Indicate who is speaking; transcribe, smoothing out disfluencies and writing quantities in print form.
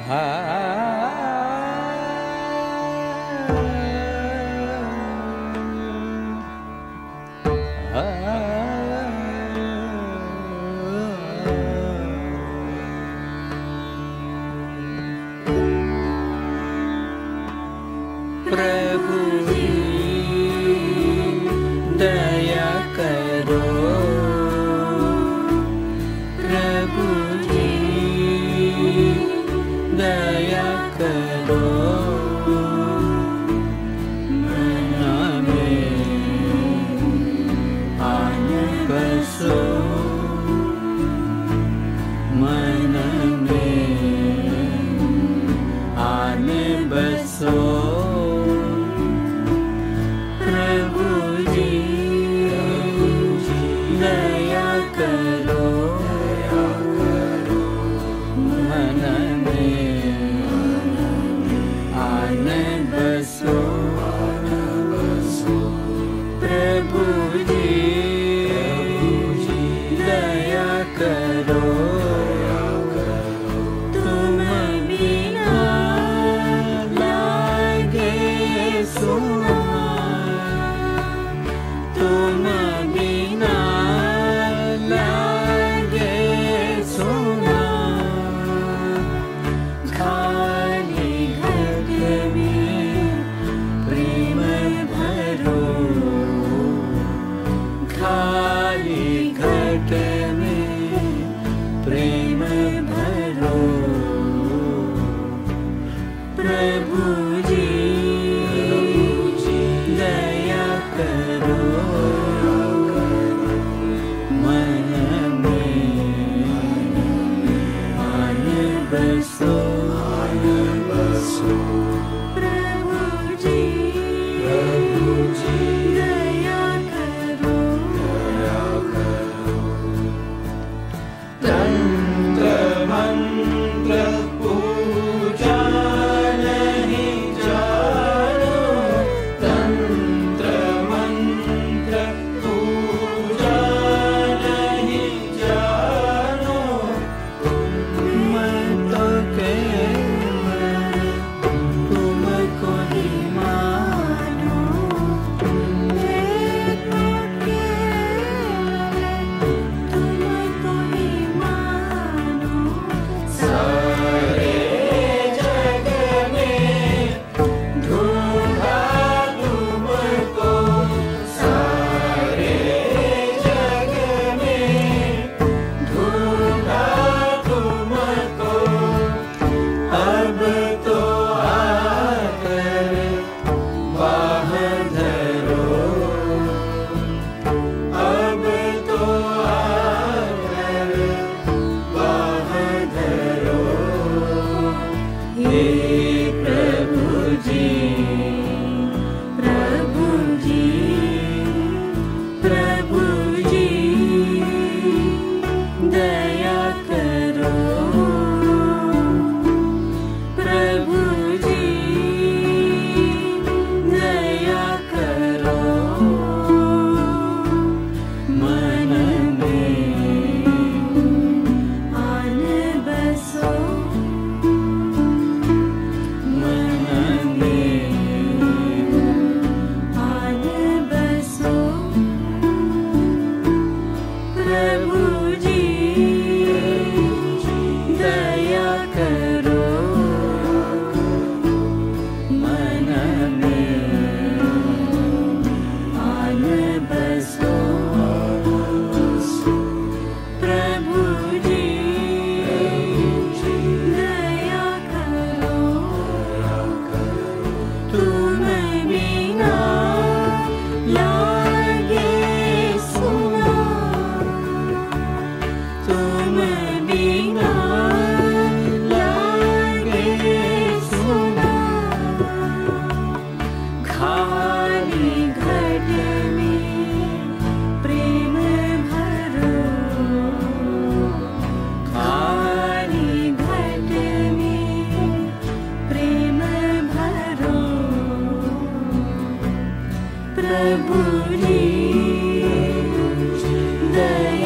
Speaker 1: प्रभुजी दया करो, प्रभुजी दया करो, मन में आन बसो, मन में आन बसो। प्रभुजी दया करो, मन में आन बसो, प्रभुजी दया करो, तुम बिना लागे सुना, तुम बिना लागे सुना, खाली घट में प्रेम भरो, खाली घट में प्रेम भरो, प्रभुजी दया करो, मन में आन बसो, प्रभुजी दया करो, तंत्र मंत्र पूजा नहीं जानो, तंत्र मंत्र पूजा नहीं जानो, मैं तो केवल तुमको ही मानो, मैं तो केवल तुमको ही मानो, सारे जग में ढूंढा तुमको, सारे जग में ढूंढा तुमको, अब तो आकर बाह धरो, अब तो आकर बाह धरो, हे प्रभुजी, प्रभुजी, प्रभुजी दया करो, प्रभुजी दया करो, मन में आन बसो, मन में आन बसो, प्रभुजी दया करो, मन में आन बसो, प्रभुजी दया करो, तुम बिना लागे सुना, तुम बिना लागे सुना, खाली घट में प्रेम भरो, खाली घट में प्रेम भरो, प्रभुजी दया